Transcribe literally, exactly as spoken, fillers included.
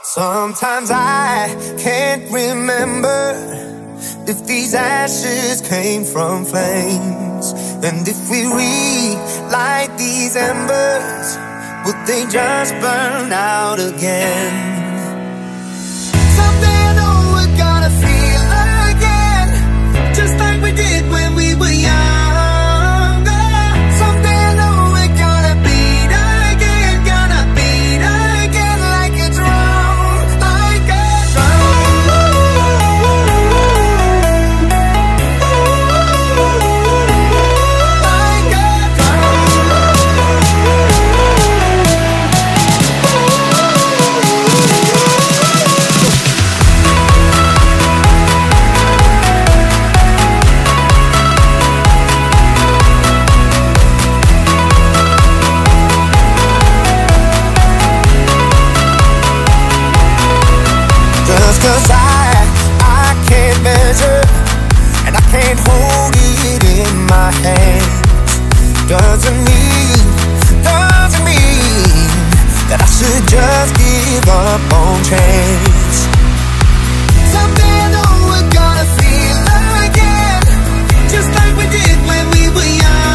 Sometimes I can't remember if these ashes came from flames, and if we relight these embers, would they just burn out again? Someday I know we're gonna feel again, just like we did when we were younger. Someday I know we're gonna beat again, gonna beat again like a drum, like a drum. Like a Just cause I, I can't measure, and I can't hold it in my hands, doesn't mean, doesn't mean that I should just give up on chance. Someday I know we're gonna feel again, just like we did when we were young.